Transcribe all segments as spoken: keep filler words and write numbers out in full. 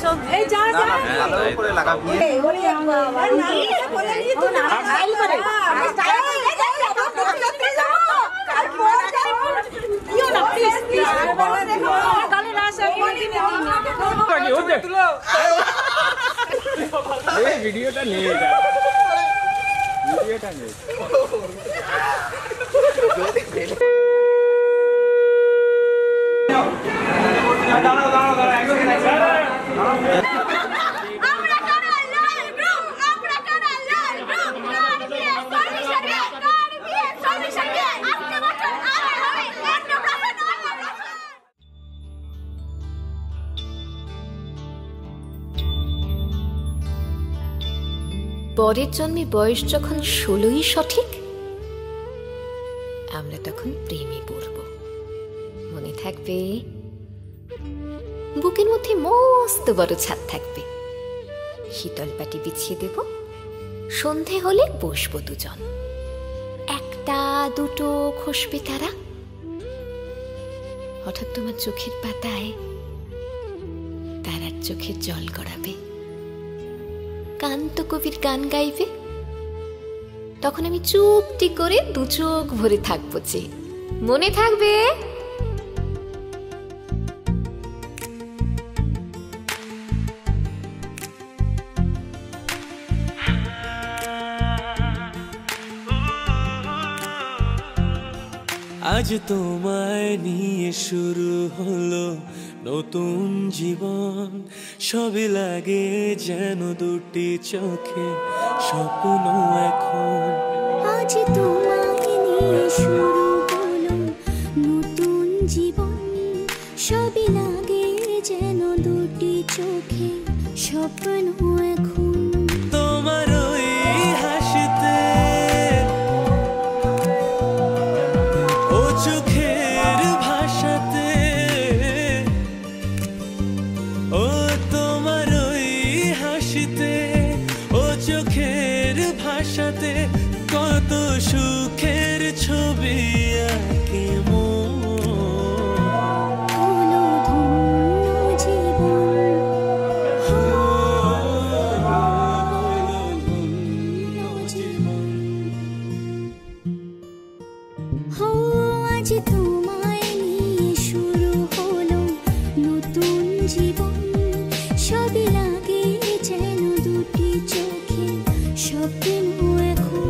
চলো এই যা যা উপরে লাগা এই ওরে বাবা না বলে নি তো না স্টাইল করে আমি স্টাইল করে করতে যাব আর পর যাব ইও না প্লিজ প্লিজ বলে দেখো গালে না আসে কোনি নে কি হচ্ছে তুলো এই ভিডিওটা নিয়ে যা ভিডিওটা নিয়ে দাঁড়াও দাঁড়াও দাঁড়াও একদম আমরা কারা লাল গ্রুপ আমরা কারা লাল গ্রুপ কার বিয়ে সলিউশন কে কার বিয়ে সলিউশন কে আজকে বছর আর হবে এন্ড প্রফেট অনলাইন পরের জন্মে বয়স যখন ষোলোই সঠিক, আমরা তখন প্রেমে পড়ব। মনে থাকবে বুকের মধ্যে মস্ত বড় ছাদ থাকবে, শীতল পাটি বিছিয়ে দেব, সন্ধে হলে বসবো দুজন, একটা দুটো খসবে তারা। হঠাৎ তোমার চোখের পাতায় তারার চোখের জল গড়াবে, কান্ত কবির গান গাইবে, তখন আমি চুপটি করে দু চোখ ভরে থাকবো যে। মনে থাকবে? আজ তোমায় নিয়ে শুরু হলো নতুন জীবন, সবে লাগে যেন দুটি চোখে স্বপ্ন এখন। আজ তোমায় নিয়ে শুরু হলো নতুন জীবন, সবে লাগে যেন দুটি চোখে স্বপ্ন এখন। তোমার ওই হাসিতে ও চোখের ভাষাতে, ও তোমার ওই হাসিতে ও চোখের ভাষাতে কত সুখের ছবি আঁকে মন। হলো ধন্য জীবন, হলো ধন্য জীবন। হো আজ তোমায় নিয়ে শুরু হলো নতুন জীবন, সবে লাগে যেন দুটি চোখে স্বপ্ন এখন।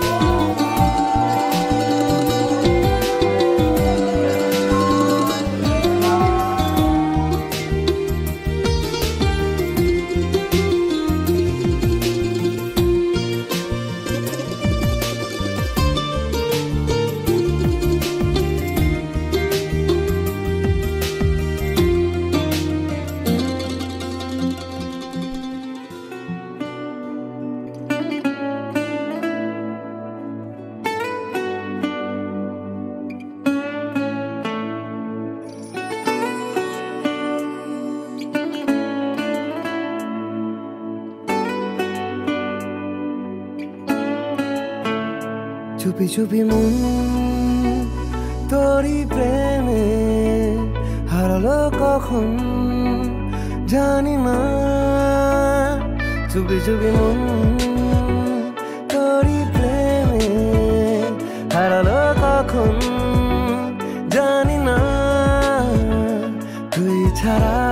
চুপি চুপি মন তোরি প্রেমে হারালো কখন জানি না। চুপি চুপি মন তোরি প্রেমে হারালো কখন জানি না। তুই ছাড়া